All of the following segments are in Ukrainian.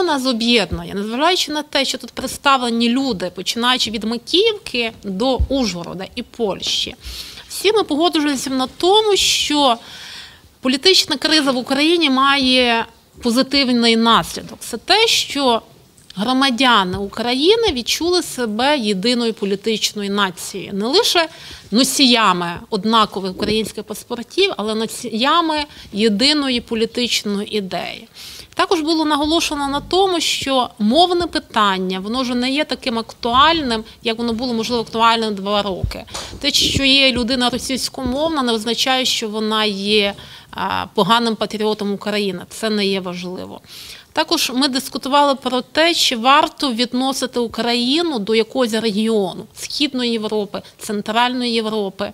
нас об'єднує? Незважаючи на те, що тут представлені люди, починаючи від Макіївки до Ужгорода і Польщі, всі ми погоджуємося на тому, що політична криза в Україні має позитивний наслідок. Це те, що громадяни України відчули себе єдиною політичною нацією. Не лише носіями однакових українських паспортів, але носіями єдиної політичної ідеї. Також було наголошено на тому, що мовне питання, воно вже не є таким актуальним, як воно було, можливо, актуальним 2 роки. Те, що є людина російськомовна, не означає, що вона є поганим патріотом України. Це не є важливо. Також ми дискутували про те, чи варто відносити Україну до якогось регіону – Східної Європи, Центральної Європи.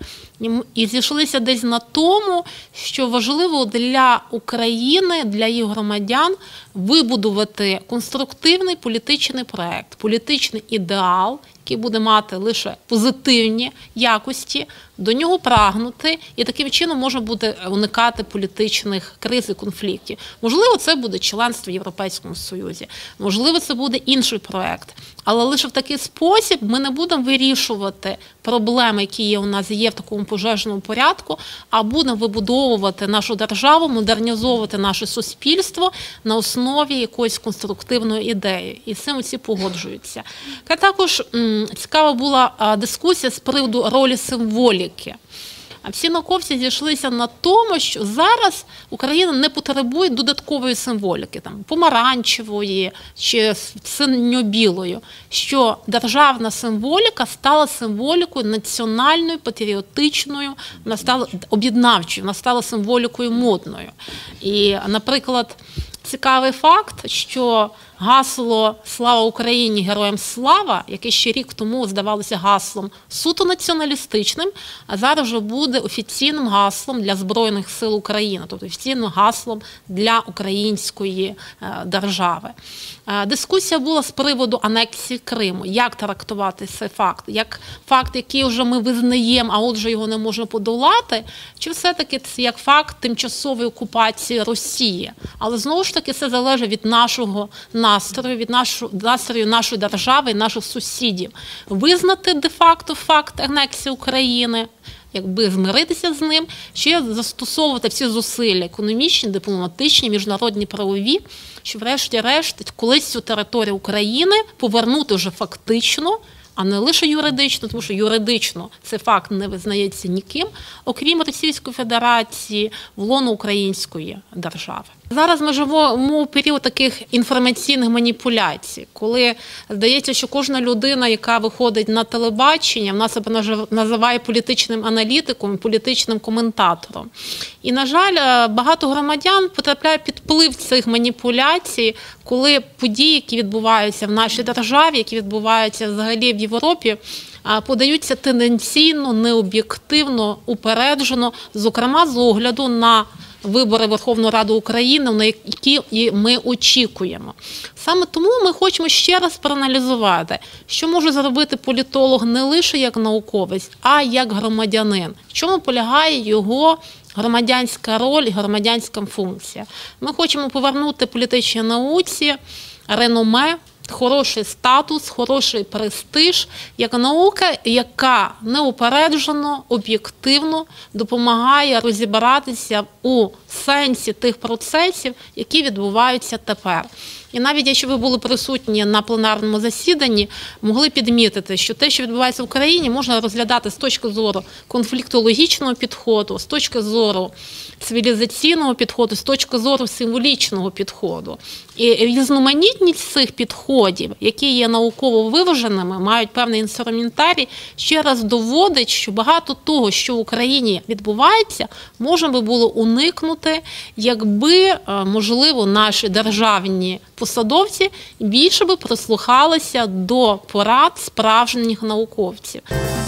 І зійшлися десь на тому, що важливо для України, для її громадян вибудувати конструктивний політичний проект, політичний ідеал, який буде мати лише позитивні якості, до нього прагнути, і таким чином може буде уникати політичних криз і конфліктів. Можливо, це буде членство в Європейському Союзі, можливо, це буде інший проект. Але лише в такий спосіб ми не будемо вирішувати проблеми, які є у нас в такому пожежному порядку, а будемо вибудовувати нашу державу, модернізовувати наше суспільство на основі якоїсь конструктивної ідеї. І з цим усі погоджуються. Також цікава була дискусія з приводу ролі символіки. Всі науковці зійшлися на тому, що зараз Україна не потребує додаткової символіки, там, помаранчевої чи синьо-білої, що державна символіка стала символікою національною, патріотичною, вона стала об'єднавчою, вона стала символікою модною. І, наприклад, цікавий факт, що гасло «Слава Україні! Героям слава», яке ще рік тому здавалося гаслом суто націоналістичним, а зараз вже буде офіційним гаслом для Збройних сил України, тобто офіційним гаслом для української держави. Дискусія була з приводу анексії Криму. Як трактувати цей факт? Як факт, який вже ми визнаємо, а отже його не можна подолати? Чи все-таки це як факт тимчасової окупації Росії? Але знову ж таки це залежить від нашого настрою, від настрою нашої держави і наших сусідів. Визнати де-факто факт анексії України, якби змиритися з ним, чи застосовувати всі зусилля економічні, дипломатичні, міжнародні правові, щоб врешті-решт колись цю територію України повернути вже фактично, а не лише юридично, тому що юридично цей факт не визнається ніким, окрім Російської Федерації, в лоно української держави. Зараз ми живемо в період таких інформаційних маніпуляцій, коли здається, що кожна людина, яка виходить на телебачення, вона себе називає політичним аналітиком, політичним коментатором. І, на жаль, багато громадян потрапляють під вплив цих маніпуляцій, коли події, які відбуваються в нашій державі, які відбуваються взагалі в Європі, подаються тенденційно, необ'єктивно, упереджено, зокрема з огляду на вибори Верховної Ради України, на які ми очікуємо. Саме тому ми хочемо ще раз проаналізувати, що може зробити політолог не лише як науковець, а як громадянин. В чому полягає його громадянська роль і громадянська функція. Ми хочемо повернути політичній науці реноме, хороший статус, хороший престиж, як наука, яка неупереджено, об'єктивно допомагає розібратися у сенсі тих процесів, які відбуваються тепер. І навіть якщо ви були присутні на пленарному засіданні, могли підмітити, що те, що відбувається в Україні, можна розглядати з точки зору конфліктологічного підходу, з точки зору цивілізаційного підходу, з точки зору символічного підходу. І різноманітність цих підходів, які є науково виваженими, мають певний інструментарій, ще раз доводить, що багато того, що в Україні відбувається, можна би було уникнути, якби, можливо, наші державні посадовці більше би прислухалися до порад справжніх науковців.